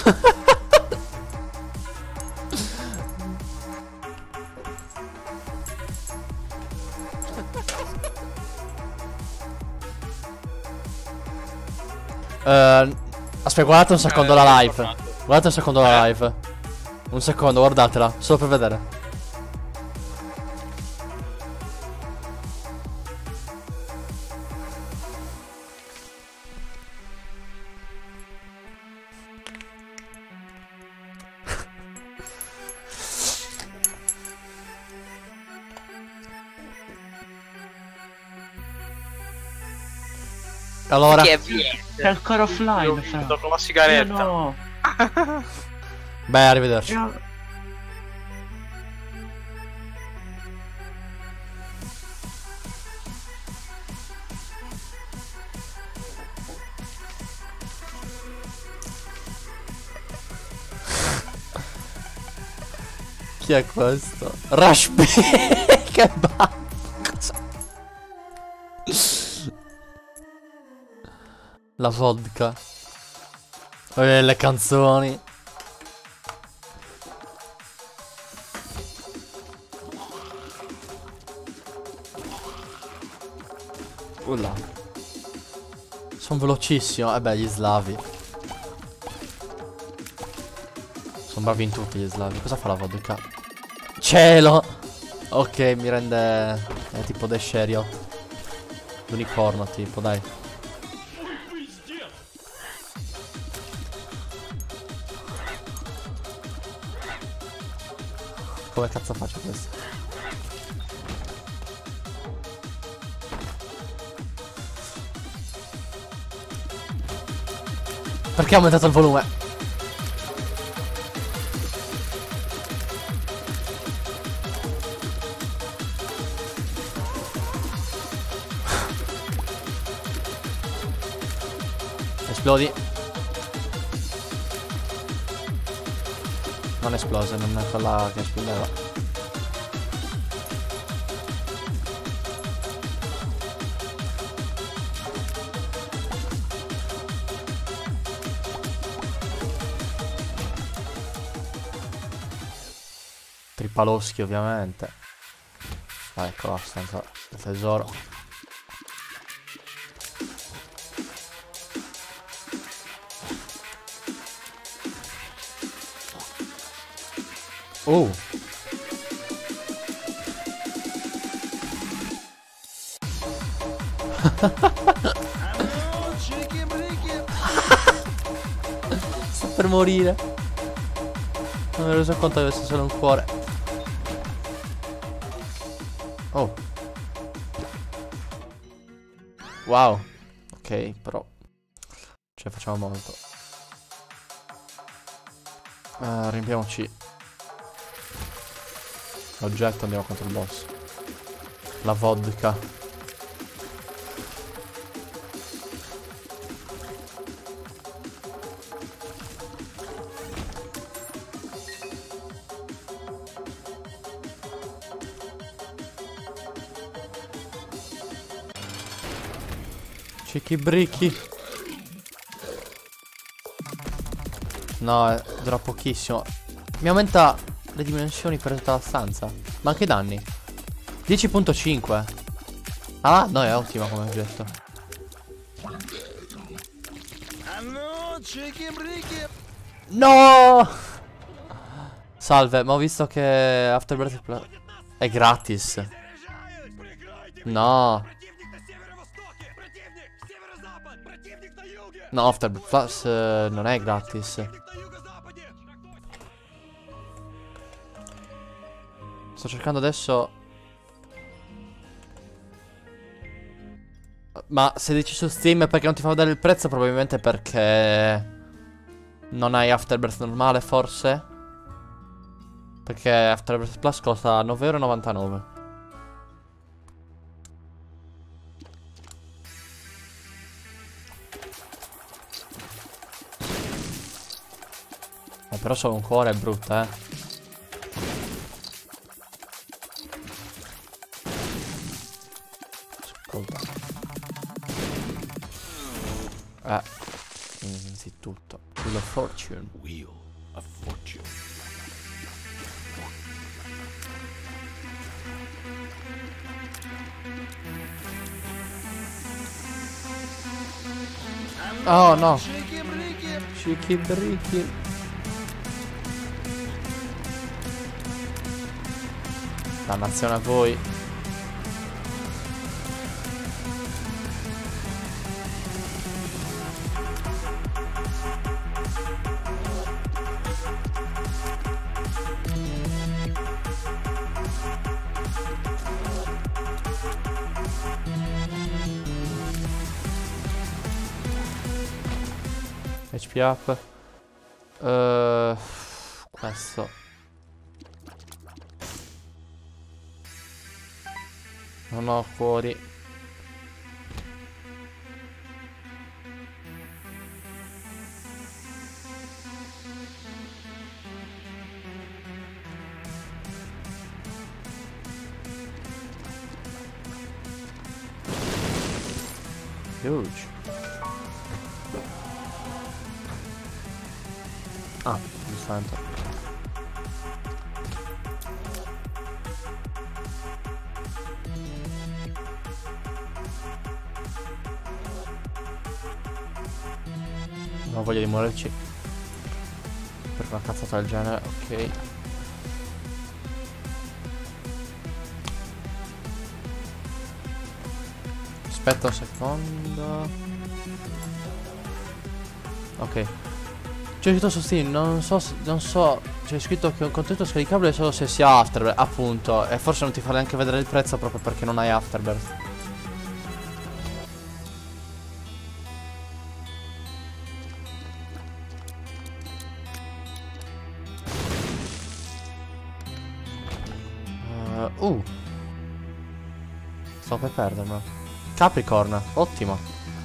Aspetta, guardate un secondo la live. Guardate un secondo la live. Un secondo, guardatela, solo per vedere. Allora, È ancora offline. con la sigaretta. No. beh, arrivederci. Chi è questo? Rush B. Che la vodka. Le canzoni. Sono velocissimo. Beh, gli slavi. Sono bravi in tutti gli slavi. Cosa fa la vodka? Cielo! Ok, mi rende... È tipo The Sheriff. L'unicorno tipo, dai. Come cazzo faccio questo? Perché ha aumentato il volume? Esplodi. Non esplose, non è quella che esplodeva. Tripaloschi ovviamente. Ecco la stanza del tesoro. Oh. Sto per morire. Non mi ero reso conto di avesse solo un cuore. Oh. Wow. Ok, però ce ne facciamo molto. Riempiamoci l'oggetto, andiamo contro il boss. La vodka. Cicchi bricchi. No, dura pochissimo. Mi aumenta le dimensioni per tutta la stanza. Ma anche i danni. 10.5. Ah, no, è ottima come oggetto. No! Salve, ma ho visto che Afterbirth è gratis. No. No, Afterbirth Plus non è gratis. Sto cercando adesso. Ma se dici su Steam perché non ti fa vedere il prezzo, probabilmente perché non hai Afterbirth normale, forse. Perché Afterbirth Plus costa 9,99 €. Però solo un cuore è brutta, Sì, tutto. Wheel of Fortune. Wheel of Fortune. Oh no. Shiki briki. Dannazione a voi. HP up. Questo. Non ho cuori. Huge. Ah, giustamente. Non ho voglia di muoverci per una cazzata del genere, ok. Aspetta un secondo. Ok. C'è scritto su Steam, non so, c'è scritto che un contenuto scaricabile solo se si ha Afterbirth, appunto, e forse non ti fa neanche vedere il prezzo proprio perché non hai Afterbirth. Sto per perdermelo. Capricorn, ottimo.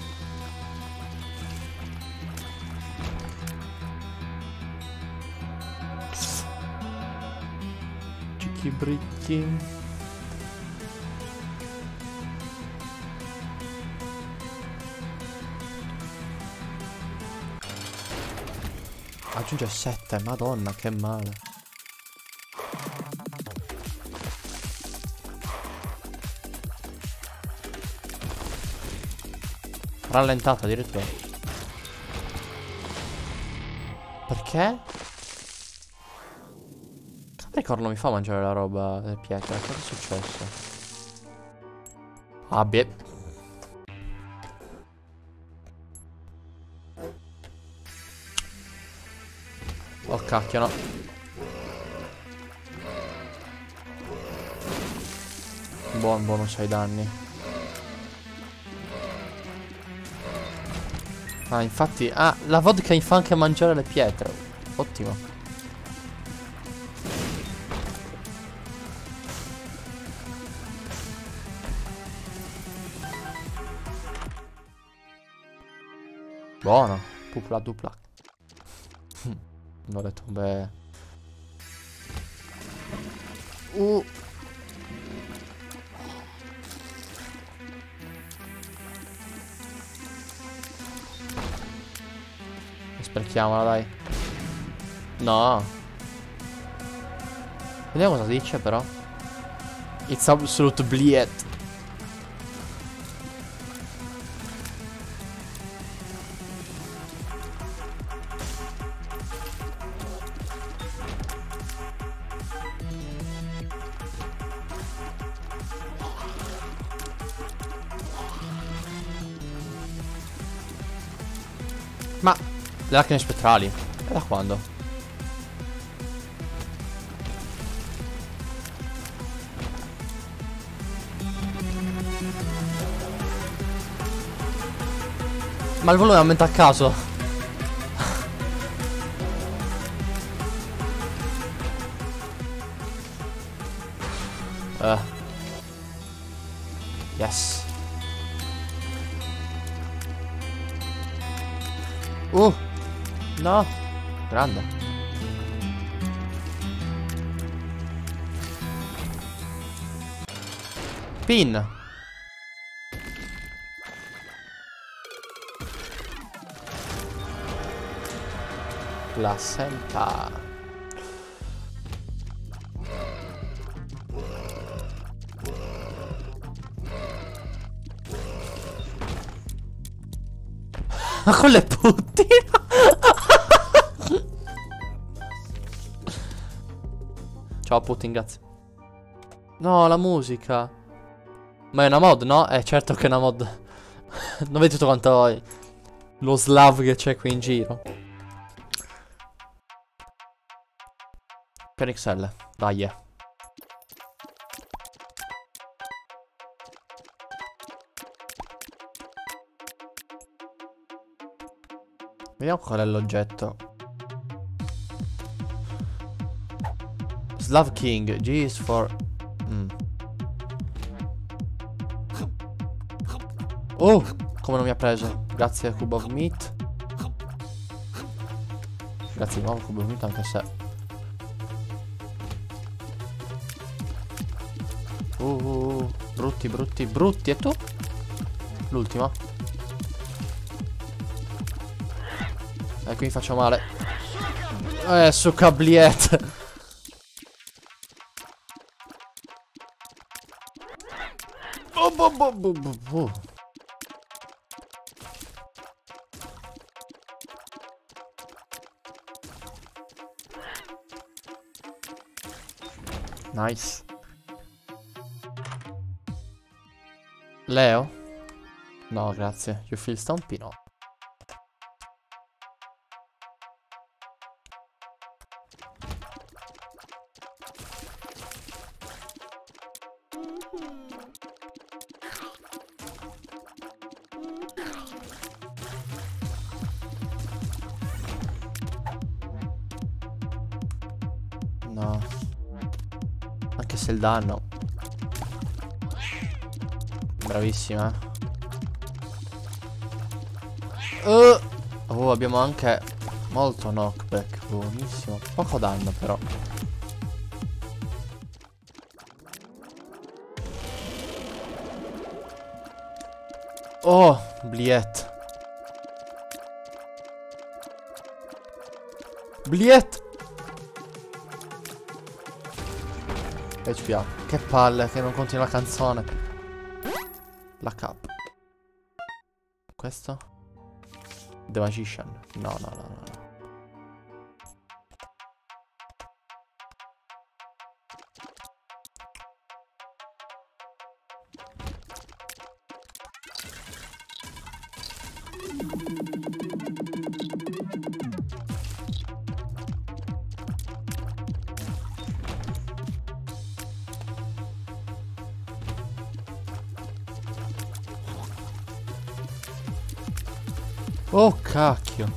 Bricchi. Aggiunge 7, madonna che male. Rallentato addirittura. Perché? Capricorn non mi fa mangiare la roba del pietra. Cosa è successo? Ah, beh. Oh cacchio no. Buon bonus ai danni. Ah infatti. Ah, la vodka mi fa anche mangiare le pietre. Ottimo. Buono. Pupla dupla. Non ho detto beh. Sprechiamola dai. No. Vediamo cosa dice però. It's absolute bliet. Ma le lacrime spettrali? E da quando? Ma il volume aumenta a caso. Yes. No. Grande. Pin. Placenta. Ma con le puttine. Ciao Putin, grazie. No, la musica. Ma è una mod, no? Certo che è una mod. Non vedi tutto quanto lo slav che c'è qui in giro. Per XL, dai. Vediamo qual è l'oggetto. Slav King, G is for... Oh, come non mi ha preso. Grazie Cube of Meat. Grazie di nuovo Cube of Meat, anche se... brutti, brutti, brutti. E tu? L'ultima. Qui mi faccio male. Su cabliette. Nice. Leo? No, grazie. You feel stumpy? No. No. Anche se il danno. Bravissima. Oh, abbiamo anche molto knockback. Buonissimo. Poco danno però. Oh, Bliet. Bliet. HPA. Che palle che non continua la canzone. La cap. Questo? The Magician. No, no, no, no, no. Oh cacchio.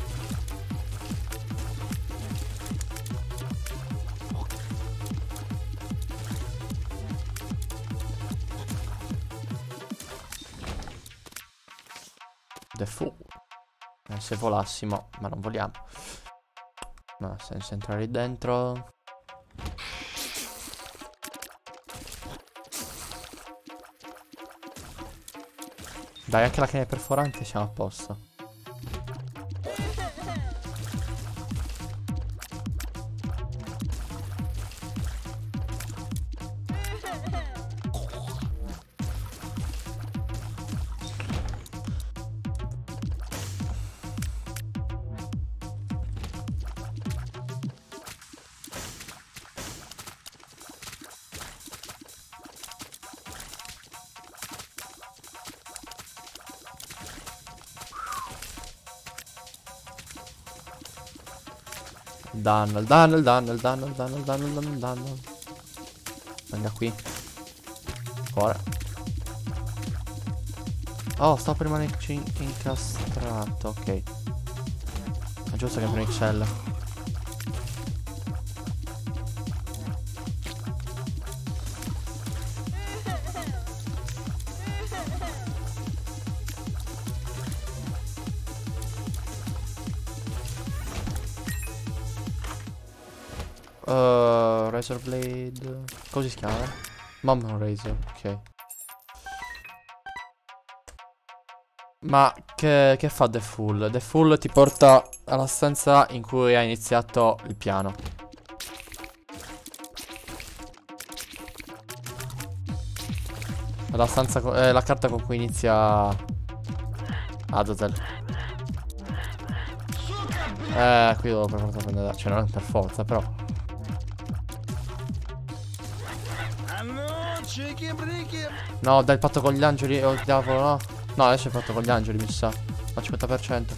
The Fool. Se volassimo, ma non voliamo. No, senza entrare dentro. Dai, anche la canna perforante siamo a posto. Danno, il danno, il danno, il danno, il danno, il danno, il danno, il danno. Venga qui. Ora. Oh, sto per rimanere incastrato. Ok. È giusto che prendo XL. Razor Blade. Cosa si chiama? Mom Razor, ok. Ma che fa The Fool? The Fool ti porta alla stanza in cui hai iniziato il piano. La stanza la carta con cui inizia Azazel. Qui devo per forza prendere. Cioè non per forza, però. No, dai il patto con gli angeli o il diavolo, no? No, adesso è fatto con gli angeli, mi sa. Al 50%.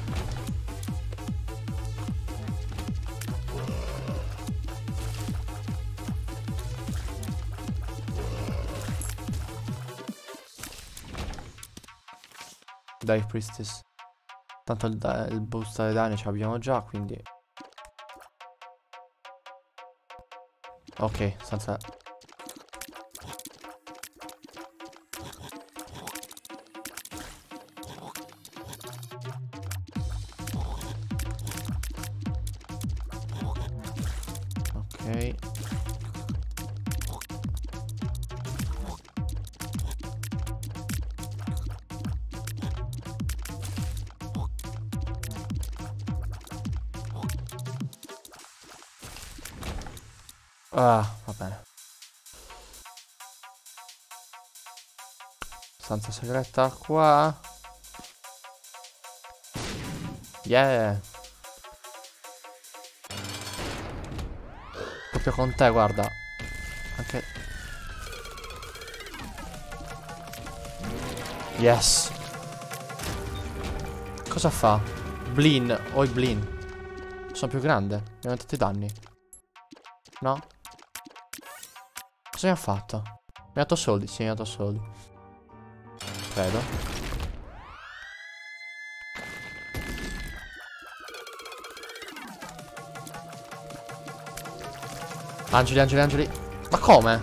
Dai, Priestess. Tanto il boost dei danni ce l'abbiamo già, quindi. Ok, senza. Ok. Ah, va bene. Stanza segreta qua. Yeah. Proprio con te, guarda. Anche. Yes. Cosa fa? Blin o i Blin? Sono più grande. Mi ha aumentato i danni. No? Cosa mi ha fatto? Mi ha dato soldi? Sì, mi ha dato soldi. Credo. Angeli, angeli, angeli. Ma come?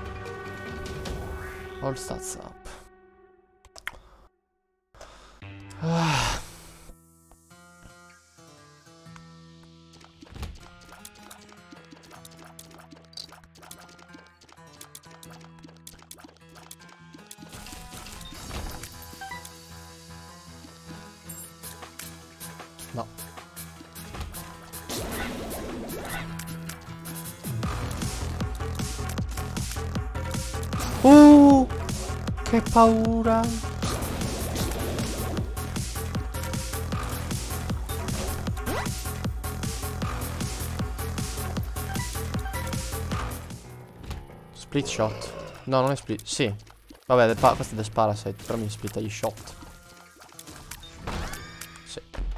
All stats up. Ah. No. Che paura. Split shot. No, non è split. Sì. Vabbè, questo è The Parasite, però mi splitta gli shot. Sì.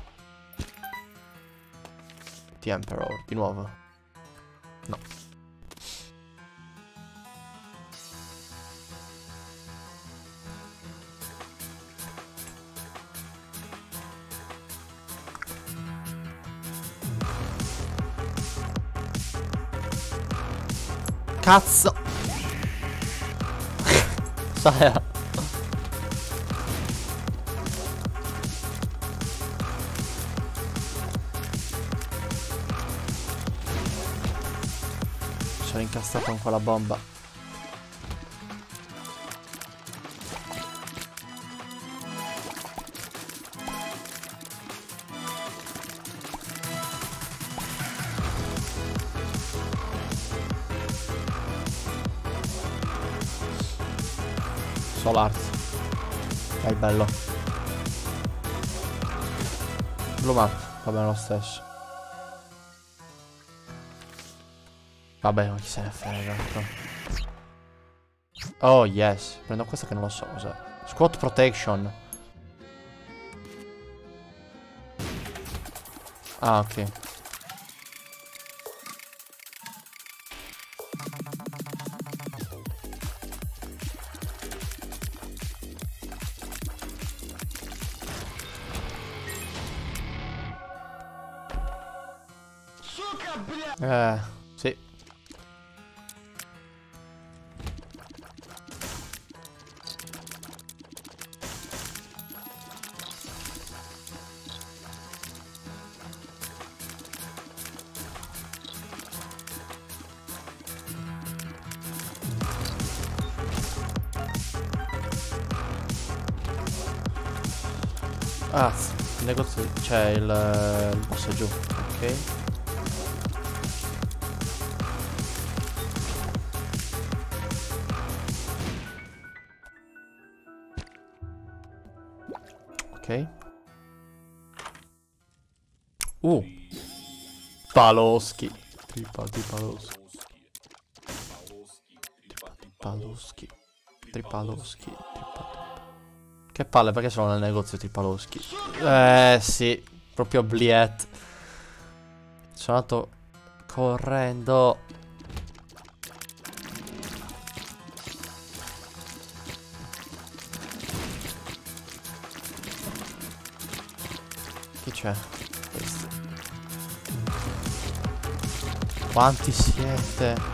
The Emperor, di nuovo. No. Cazzo. Sai. Sono incastrato con quella bomba. Solars. Dai, bello. Blue map, va bene lo stesso. Vabbè, ma chi se ne frega. Oh, yes. Prendo questo che non lo so cos'è. Squat protection. Ah, ok. Sì. Ah, sì, il negozio c'è il boss è giù. Ok. Ok. Paloschi. Tripaloschi. Tripaloschi. Tripaloschi. Che palle, perché sono nel negozio Tripaloschi? Sì, proprio Bliet. Sono andato correndo. Chi c'è? Questi. Quanti siete?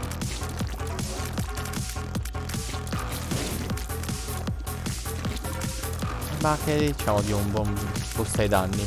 Ma che diciamo di un buon boost ai danni?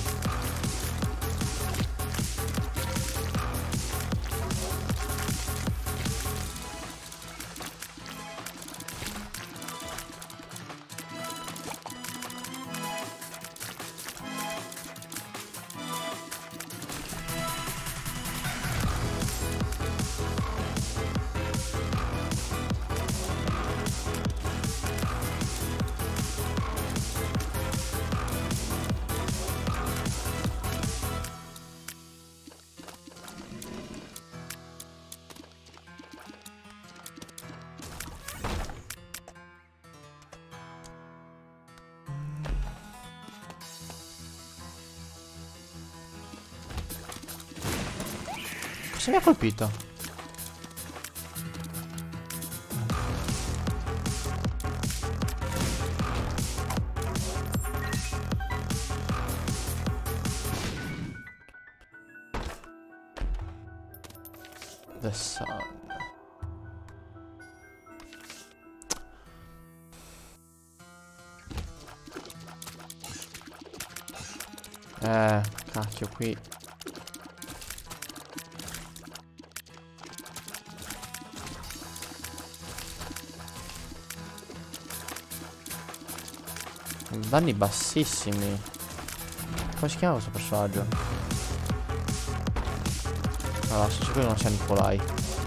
Cosa mi ha colpito? The Sun. Cacchio qui. Danni bassissimi. Come si chiama questo personaggio? Allora, sono sicuro che non sia Nikolai.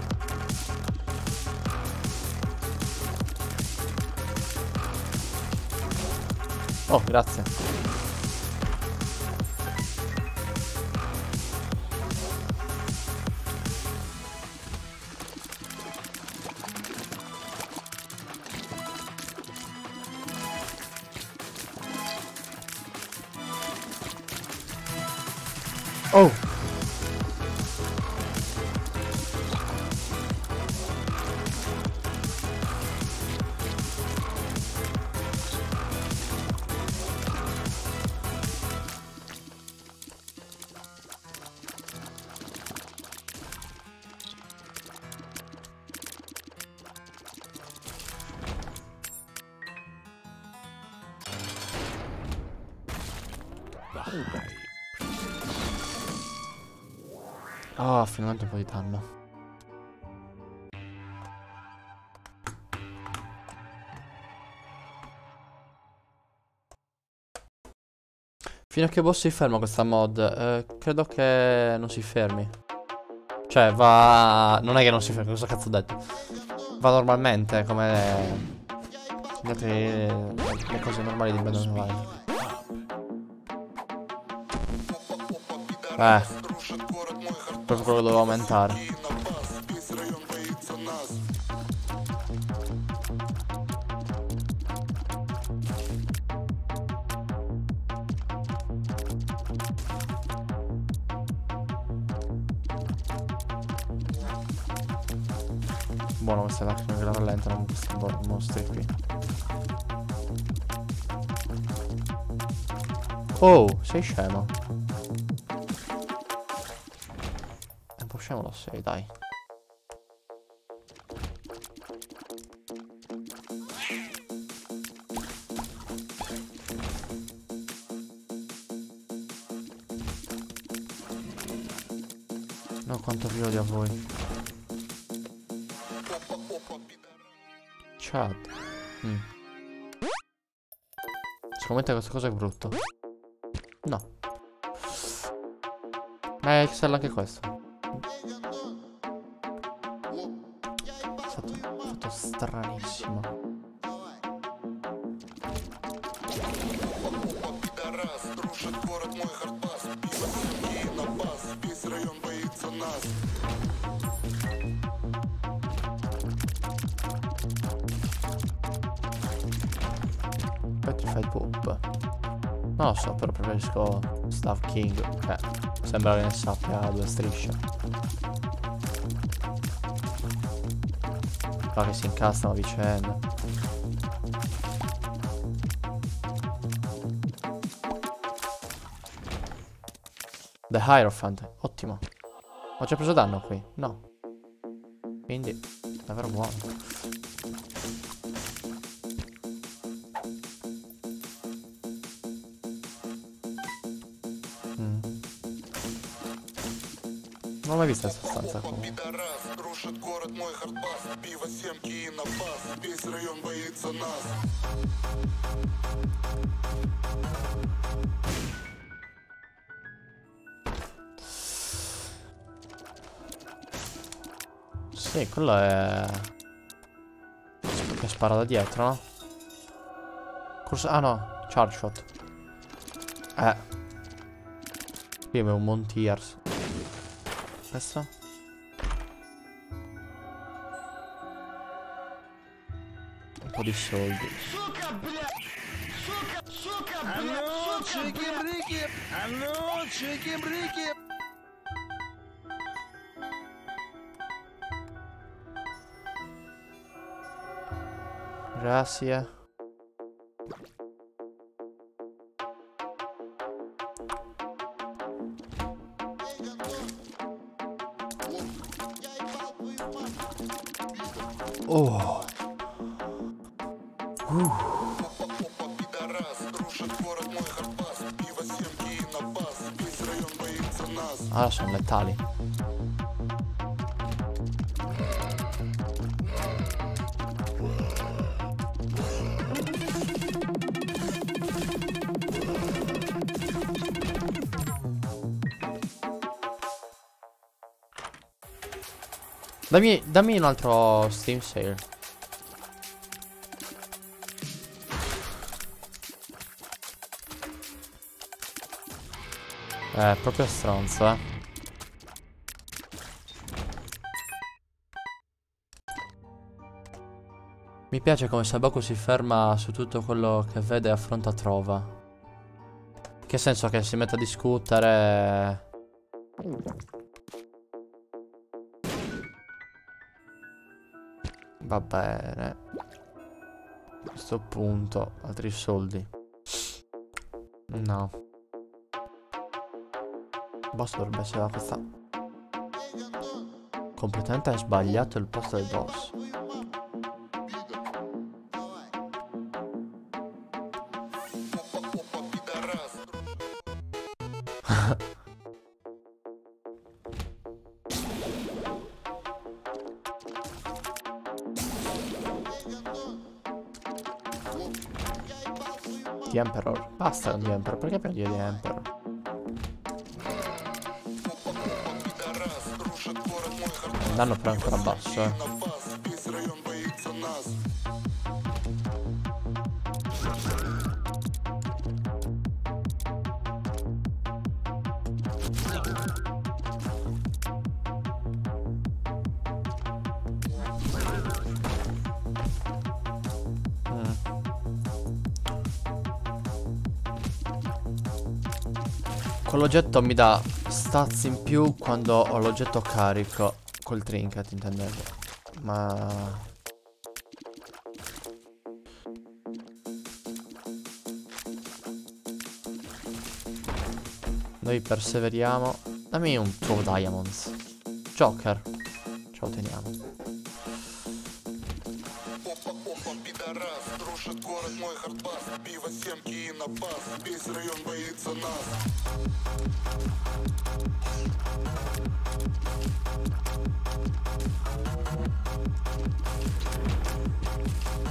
Oh, grazie. Oh! Oh, finalmente un po' di danno. Fino a che boss si ferma questa mod? Credo che non si fermi. Cioè, va... Non è che non si fermi, cosa cazzo ho detto? Va normalmente, come... le cose normali di Battle Online. Proprio quello che dovevo aumentare. Buono queste lacrime che la rallentano questi mostri qui. Oh, sei scemo. È un po' scemo lo sei, dai. No, quanto vi odio a voi. Chat. Secondo me questa cosa è brutto. No. Ma è Excel anche questo. È fatto stranissimo. Petrified Poop. Non lo so, però preferisco Staff King, che sembra che ne sappia a 2 strisce. Qua che si incastrano a vicenda. The Hierophant, ottimo. Ho già preso danno qui? No. Quindi, davvero buono. Non l'ho mai vista questa stanza qua. Sì, quello è... che spara da dietro, no? Corsa... Ah no, charge shot. Qui abbiamo un Montiers. Questo? Un po' di soldi. Grazie. Oh. Ah, sono letali. Dammi un altro Steam Sale. Proprio stronzo, eh. Mi piace come Sabaku si ferma su tutto quello che vede e affronta trova. Che senso che si mette a discutere? Va bene. A questo punto, altri soldi. No. Il boss dovrebbe essere da questa. Completamente hai sbagliato il posto del boss. The Emperor. Basta con The Emperor. Perché prendi The Emperor? Il danno però è ancora basso, eh. Quell'oggetto mi dà stats in più quando ho l'oggetto carico. Col trinket intendevo. Ma... noi perseveriamo. Dammi un 2 diamonds. Joker. Ce lo teniamo.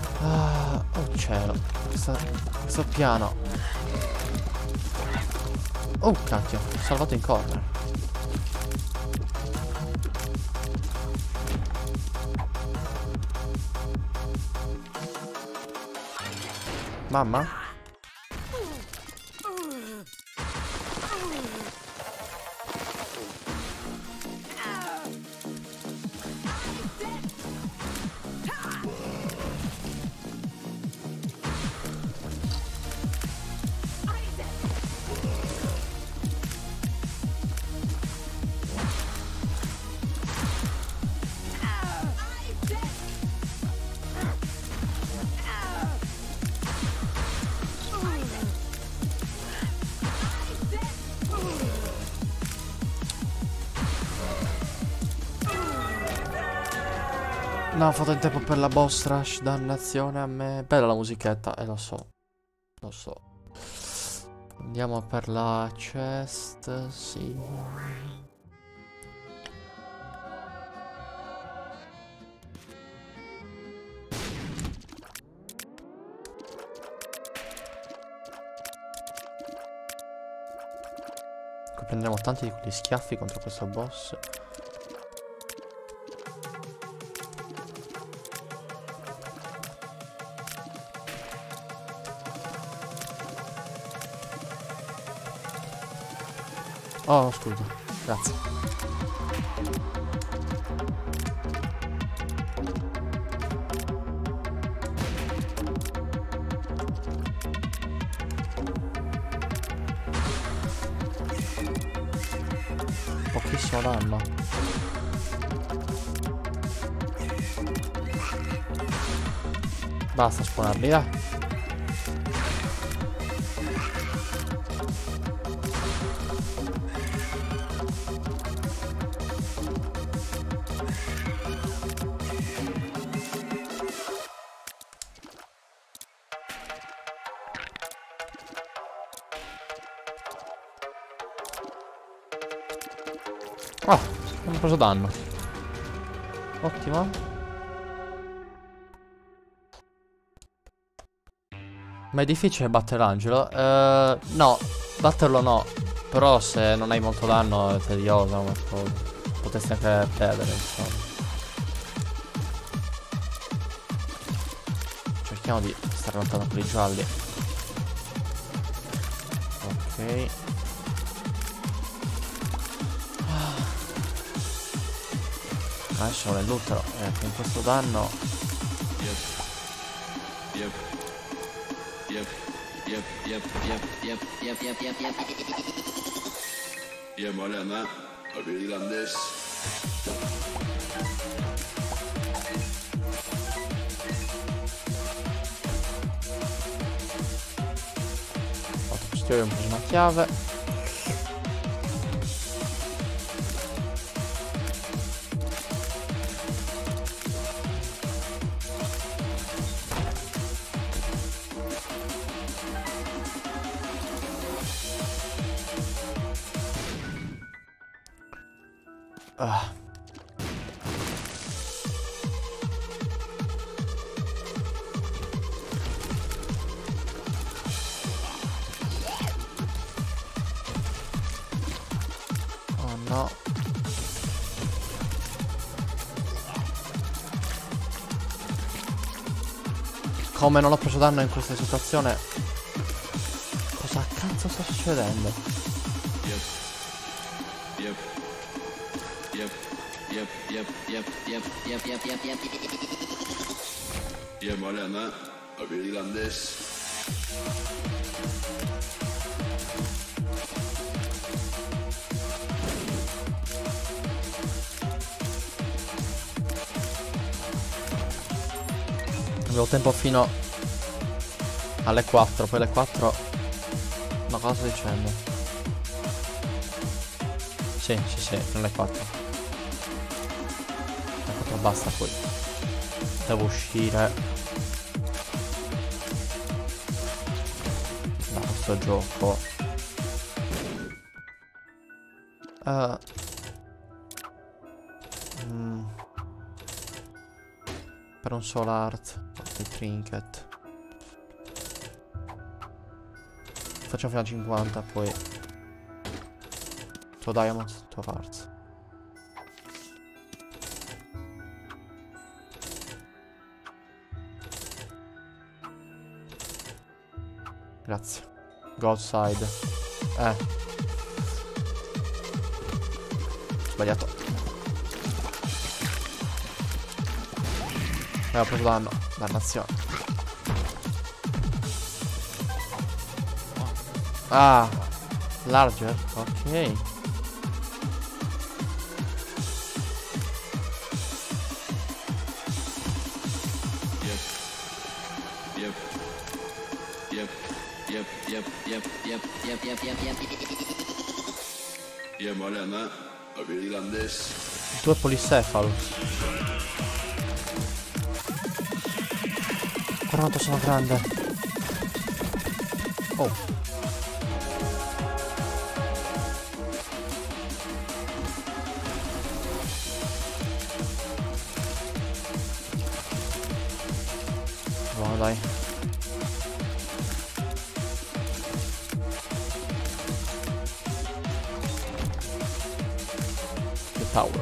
Ah, oh cielo. Questo piano. Oh, cacchio, ho salvato in corner. Mamma? No, ho fatto in tempo per la boss rush, dannazione a me. Bella la musichetta, lo so. Lo so. Andiamo per la chest, sì. Qui prenderemo tanti di quegli schiaffi contro questo boss. Oh, scusa, grazie. Pochissimo danno. Basta spawnarli, dai. Ah, non ho preso danno. Ottimo. Ma è difficile battere l'angelo? No, batterlo no. Però se non hai molto danno è tedioso come cosa. Potresti anche perdere, insomma. Cerchiamo di stare lontano da quelli gialli. Ok. Adesso vuole l'ultimo, con questo danno. Morena, irlandés. Ho preso una chiave. Ah. Oh no. Come non ho preso danno in questa situazione? Cosa cazzo sta succedendo? Morena, irlandés. Avevo tempo fino alle 4, poi alle 4. Ma cosa sto dicendo? Sì, fino alle 4. Alle 4 basta poi. Devo uscire da questo gioco. Per un soul art di trinket. Facciamo fino a 50 poi 2 diamonds, 2 parts. Grazie. Go outside. Sbagliato. Ho preso danno. Dannazione. Ah. Larger? Ok. Malena, abilidades. 2 Polycephalus. Guarda quanto sono grande. Oh. Buono, dai. The tower.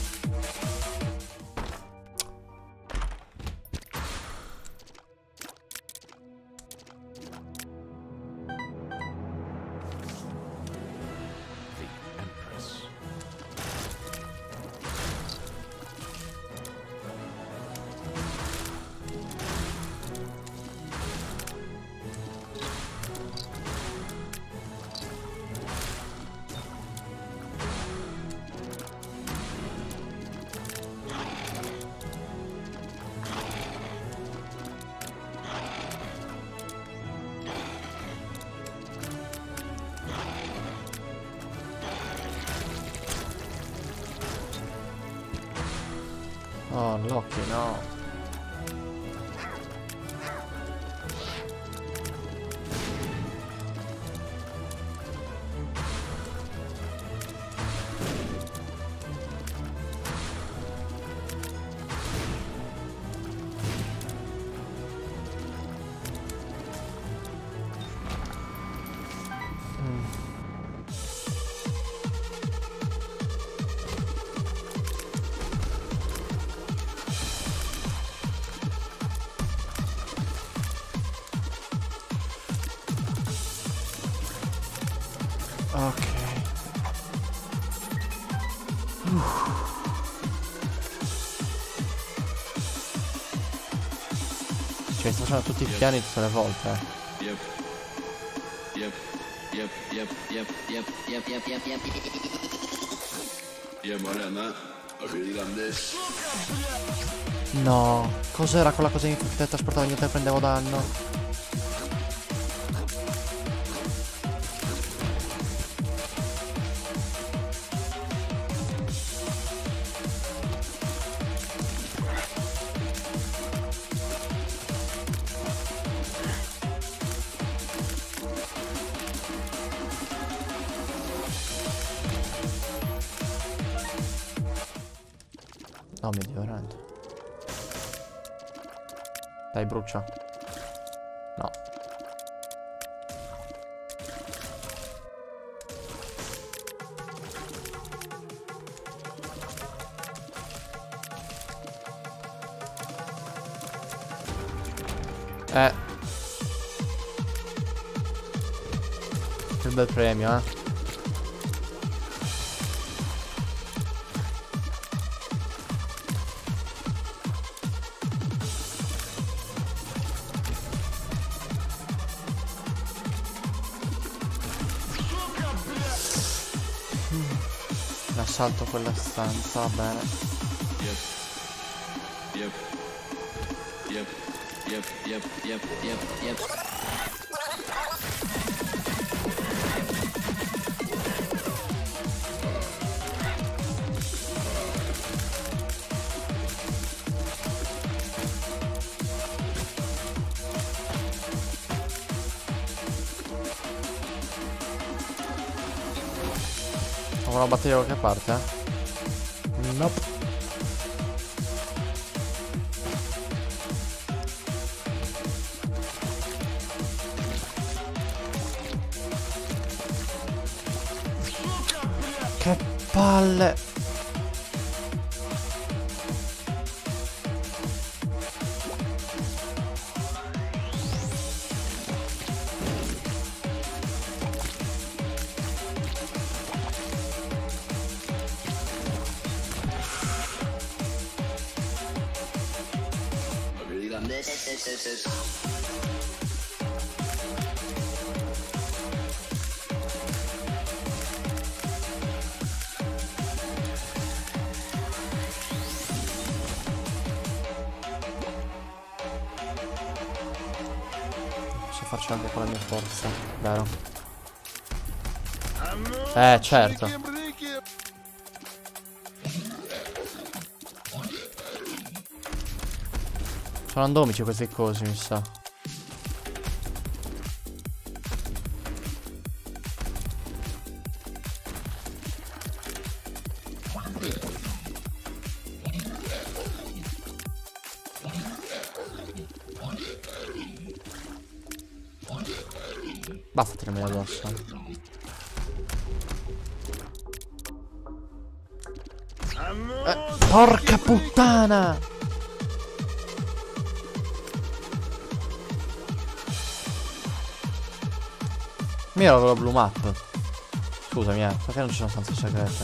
Oh, Loki, no. Ok. Cioè, sto facendo tutti i piani tutte le volte. Malena, abilidades. No. Cos'era quella cosa che trasportava ogni volta che prendevo danno? No, mi è divertente. Dai, brucia. No. Che bel premio, eh. Assalto quella stanza, va bene. Ho una batteria da qualche parte, eh? Nope. palle. Posso farcela anche con la mia forza, vero? Certo. Sono randomici questi cosi, mi sa. Basta tirarmi addosso. Porca puttana! Io avevo la blue map. Scusami, perché non ci sono stanze segrete?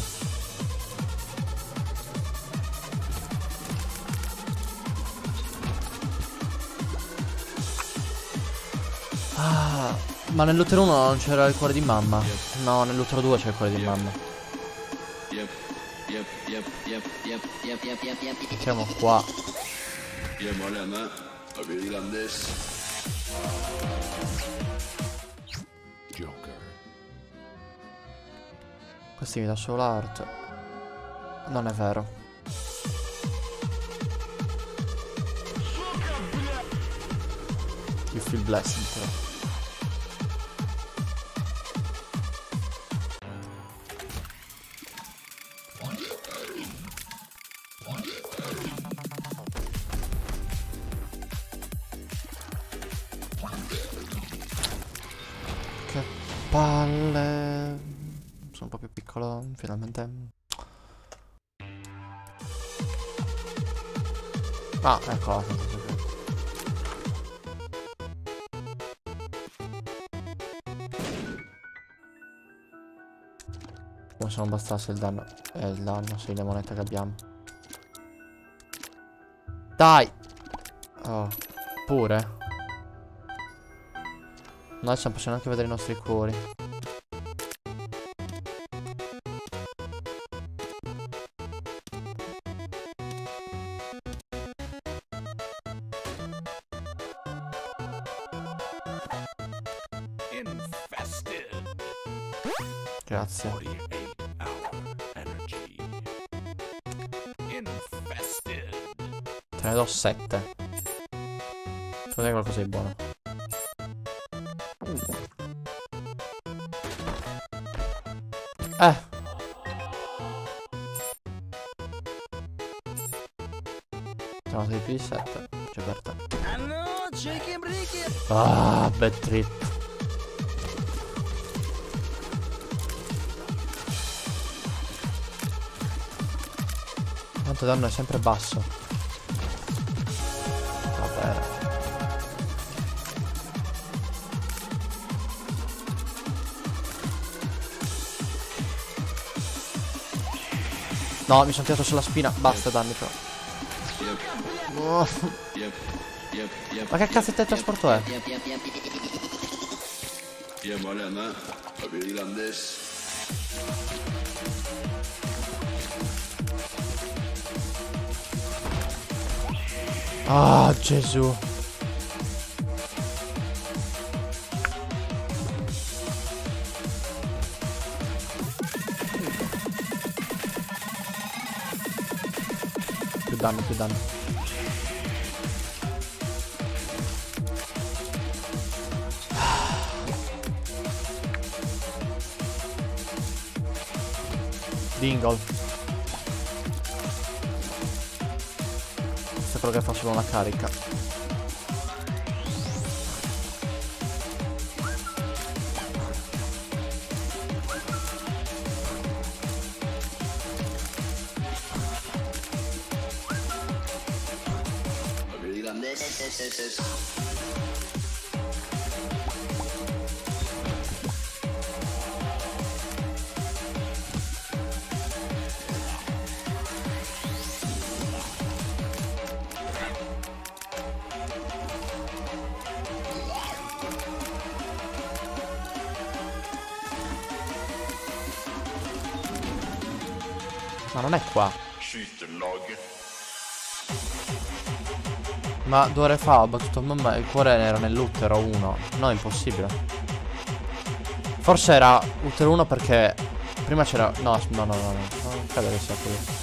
Ah, ma nell'Utero 1 non c'era il cuore di mamma. No, nell'Utero 2 c'è il cuore di mamma. Siamo qua. Questi mi dà solo art. Non è vero. You feel blessed però. Che palle. Sono un po' più piccolo, finalmente. Ah, ecco. Come se non bastasse il danno. Il danno, sì, le monete che abbiamo. Dai! Oh, pure? No, adesso non possiamo neanche vedere i nostri cuori. Grazie. Te ne do 7. Vedete qualcosa di buono. Siamo di più di 7. C'è per te. Ah, bad trip. Tanto danno è sempre basso. Vabbè. No, mi sono tirato sulla spina. Basta danni però. Oh. Ma che cazzo di teletrasporto è? Ah, Gesù. Più danno, più danno. Dingle. Questo è quello che fa solo una carica. Ma non è qua. Ma 2 ore fa ho battuto mamma e il cuore era nell'utero 1. No, impossibile. Forse era utero 1 perché prima c'era... No, no, no, no, no. Non credo che sia così.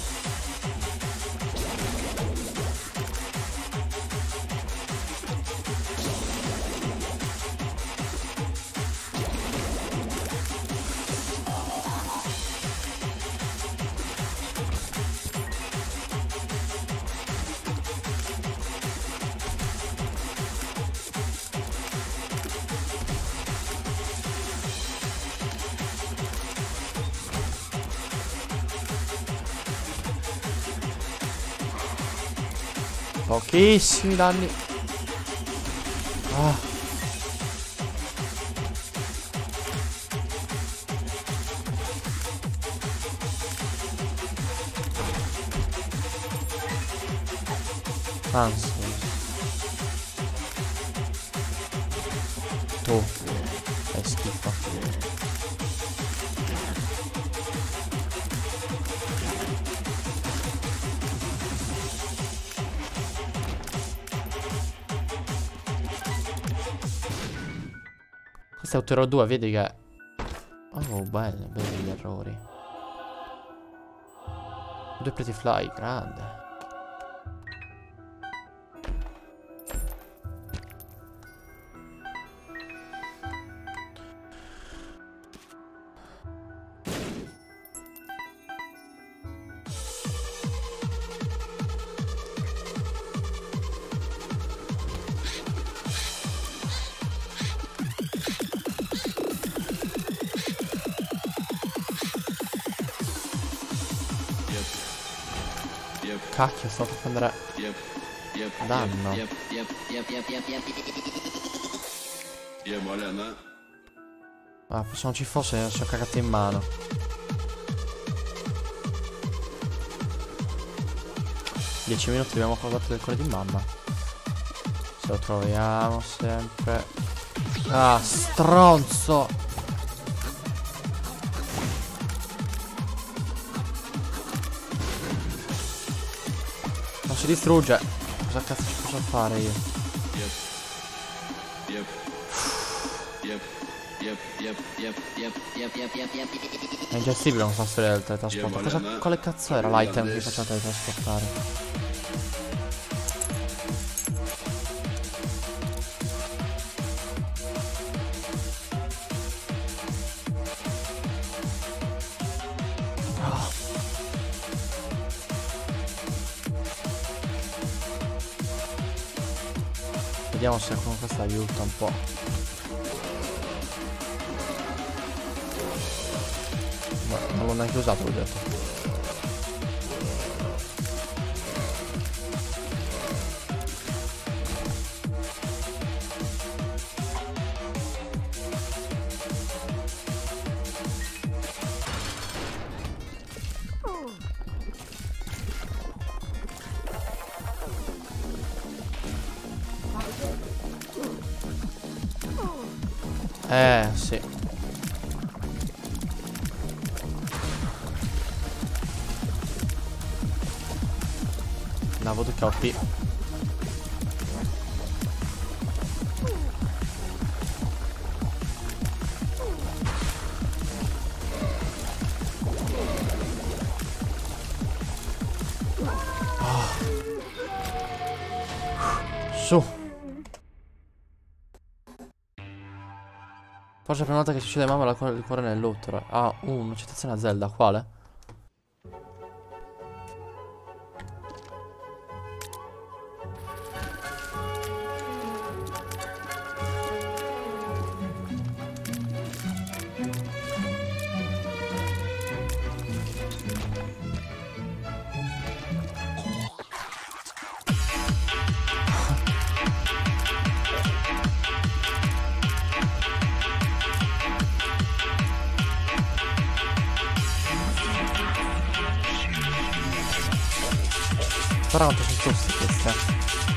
Pochissimi danni. Ah. Anzi. Tu fai schifo. Questo è Utero 2, vedi che... Oh, bello, belli gli errori. 2 Pretty Fly, grande. Cacchio, sto per prendere danno. Ah, se non ci fosse ci ho cagato in mano. Dieci minuti abbiamo combattuto il cuore di mamma. Se lo troviamo sempre. Ah, stronzo. Non si distrugge. Cosa cazzo ci posso fare io? È ingestibile non fa storia del teletrasporto. Quale cazzo era l'item che faceva teletrasportare? Vediamo se con questo aiuta un po'. Ma non l'ho neanche usato, l'ho detto. Sì. Navo di copy. Su. Forse la prima volta che succede mamma il cuore nell'utero. Ah, una citazione a Zelda, quale? Guarda quanto sono giusti queste.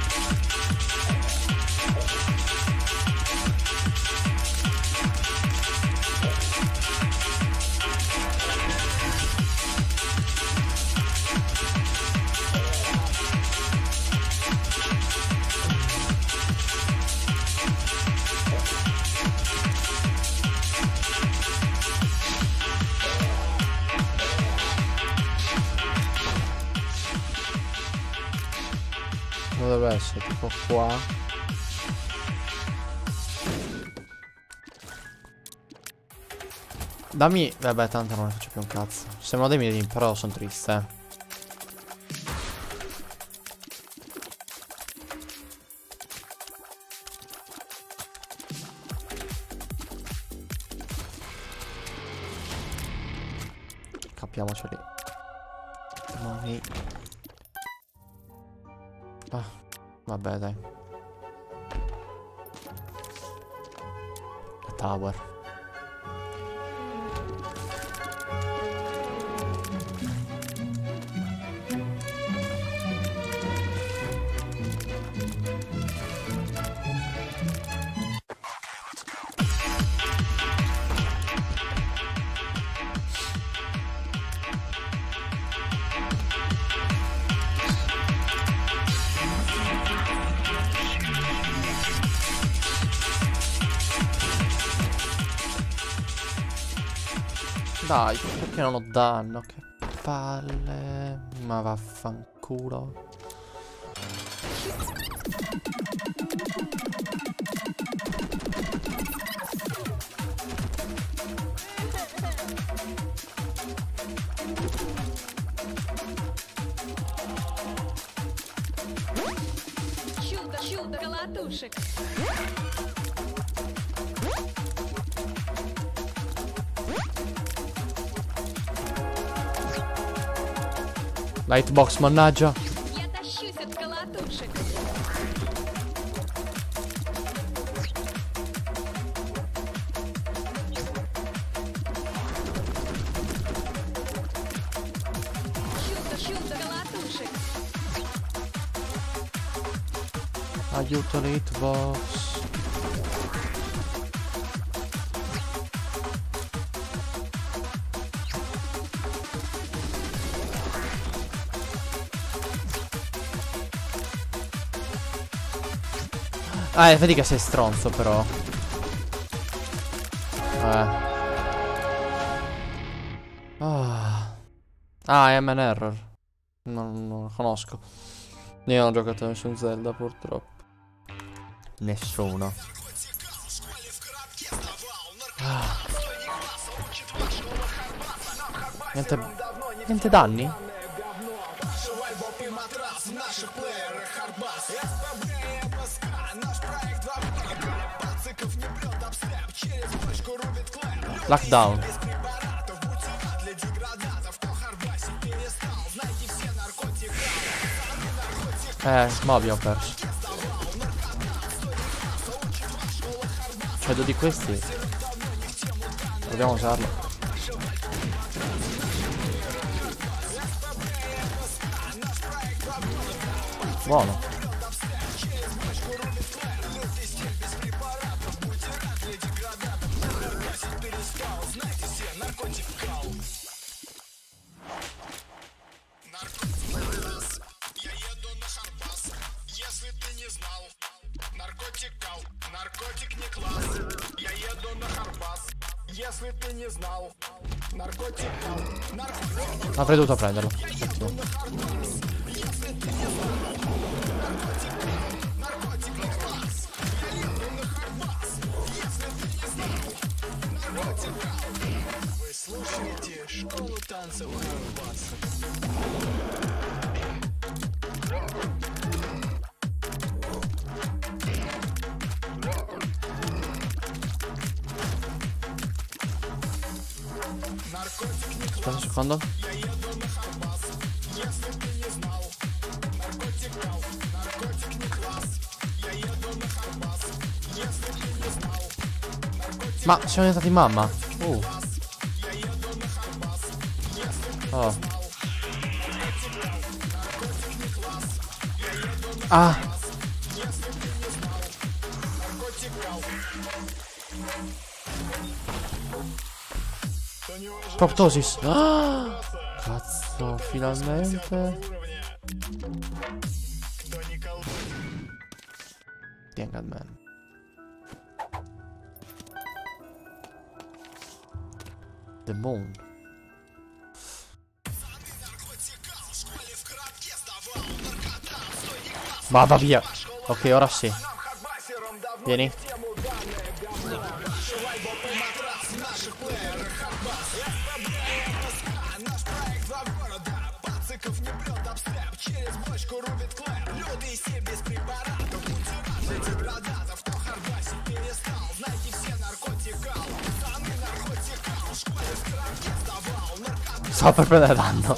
Dovrebbe essere tipo qua. Dammi. Vabbè, tanto non ne faccio più un cazzo. Sembrano dei miei, però sono triste. Capiamoceli. Demoni. Ah, vabbè dai. The tower. Dai, perché non ho danno? Che palle. Ma vaffanculo. Чудо колотушек. Lightbox, mannaggia. Я тащусь от колотушек. Чудо колотушек. Aiuto Lightbox. Vedi che sei stronzo però. È un error. Non lo conosco. Io non ho giocato a nessun Zelda purtroppo. Nessuno. Niente danni? Lockdown. Ma abbiamo perso. C'è due di questi. Proviamo a usarlo. Buono. Наркотик не класс. Я еду на Харбас. Если ты не знал. Наркотик. Avrei dovuto prenderlo. Вы слушаете школу танцев Харбаса. Aspetta un secondo. Ma siamo diventati mamma. Oh. Ah. Proptosis. Ah! Cazzo, finalmente. Tengan man. The Moon. Vada via. Ok, ora sì. Vieni. Stavo per prendere danno.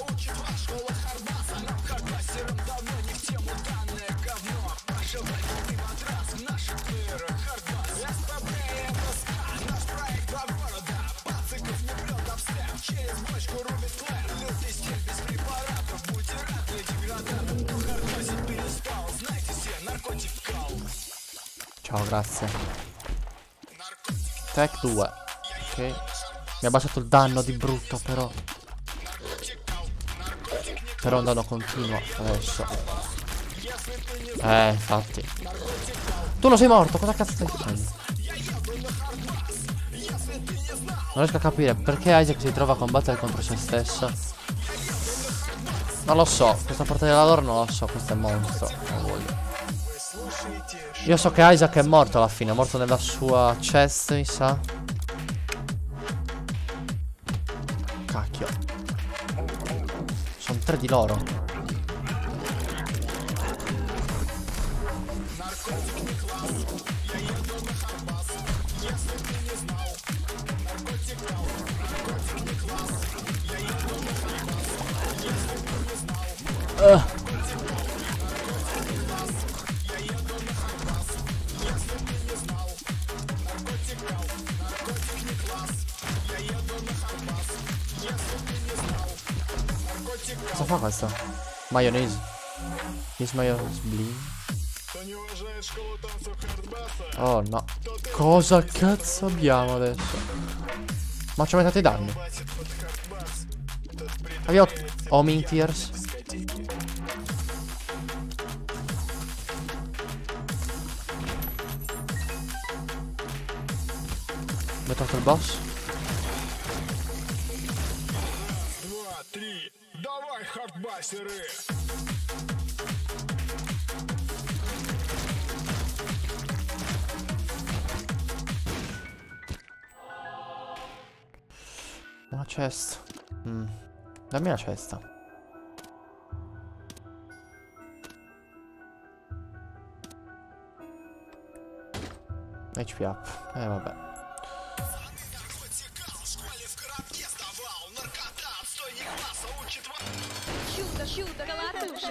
Ciao, grazie. Tech 2. Ok. Mi ha baciato il danno di brutto, però. Però un danno continuo adesso. Infatti. Tu non sei morto, cosa cazzo stai facendo? Non riesco a capire perché Isaac si trova a combattere contro se stesso. Non lo so, questa parte della lore non lo so, questo è monstro. Non voglio. Io so che Isaac è morto alla fine, è morto nella sua chest, mi sa. Cacchio. Sono 3 di loro. Cosa fa questo? Mayonnaise. Is mayonnaise bling? Oh no. Cosa cazzo abbiamo adesso? Ma ci ho messo i danni. Abbiamo Homing Tears. Abbiamo tolto il boss. 2, 3, давай, хардбастеры! Una cesta. Dammi la cesta. HP up. Vabbè. Чудо, колотушек.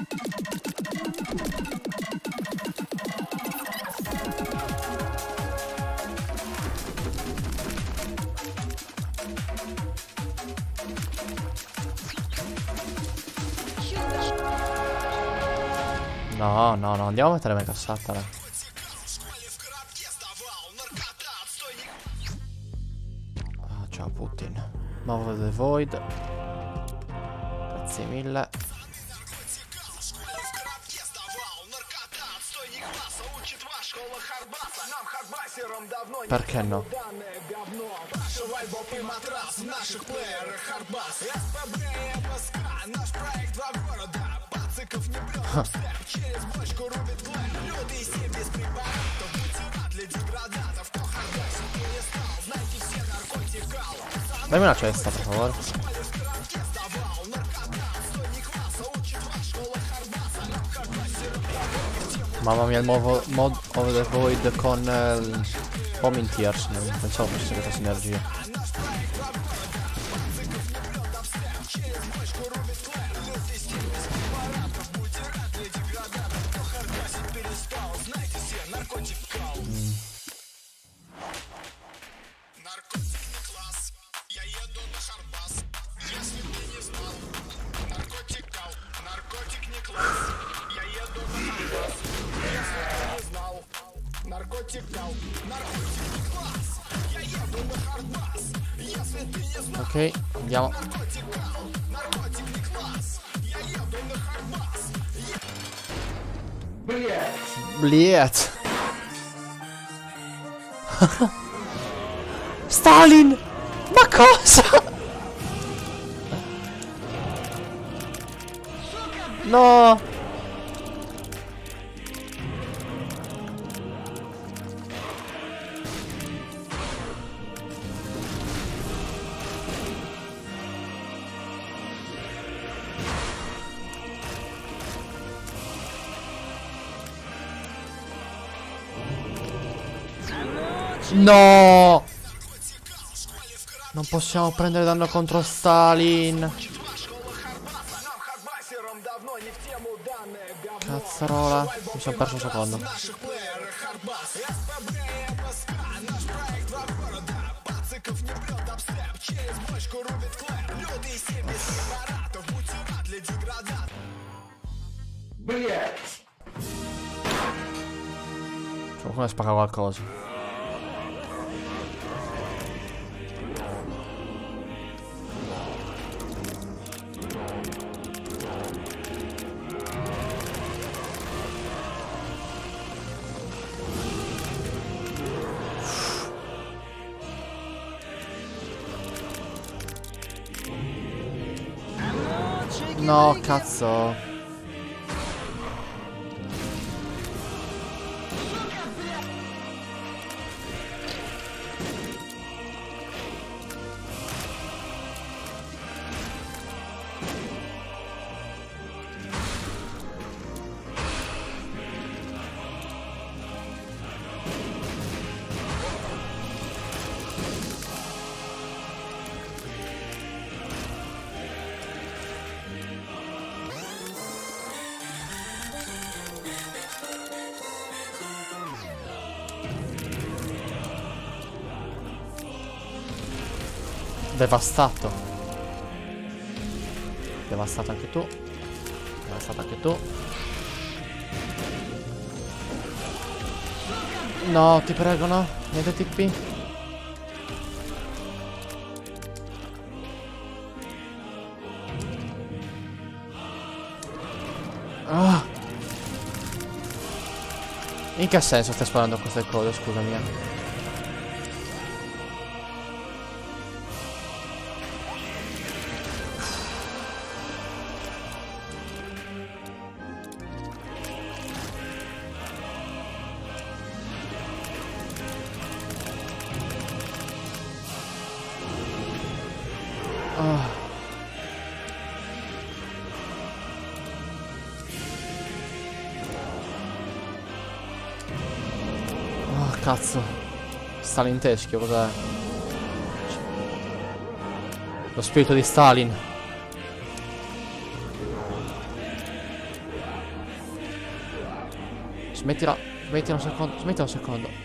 No, no, no, andiamo a mettere Mega Satana. Ah, ciao Putin. Move the Void. Grazie mille. Perché no? Dammi una cesta, per favore. Mamma mia, il mod of the Void con Homing Tears. Non pensavo fosse questa sinergia. Ok, andiamo. Bliet. Stalin! Ma cosa? No! No! Non possiamo prendere danno contro Stalin. Cazzarola. Mi sono perso un secondo. Qualcuno spara qualcosa. No, cazzo. Devastato. Devastato anche tu. Devastato anche tu. No, ti prego, no. Niente TP. Ah. In che senso stai sparando queste cose, scusami? Cazzo. Stalin teschio, cos'è? Lo spirito di Stalin. Smettila. Smettila un secondo. Smettila un secondo.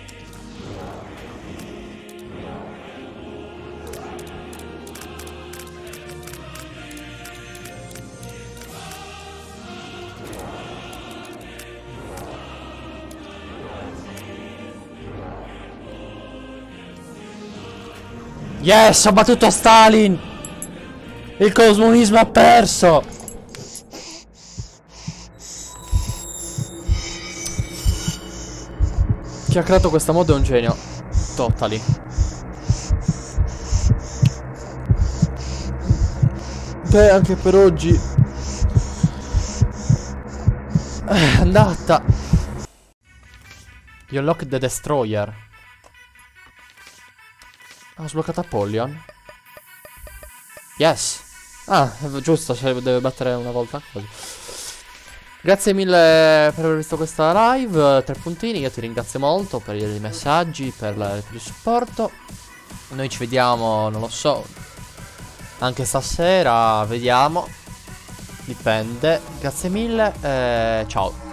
Yes, ha battuto Stalin! Il comunismo ha perso! Chi ha creato questa mod è un genio. Totally. Beh, anche per oggi è andata. You unlock the destroyer. Ho sbloccato Apollyon. Yes. Ah, giusto, cioè deve battere una volta così. Grazie mille per aver visto questa live. 3 puntini, io ti ringrazio molto per i messaggi, per il supporto. Noi ci vediamo, non lo so, anche stasera, vediamo. Dipende. Grazie mille, ciao.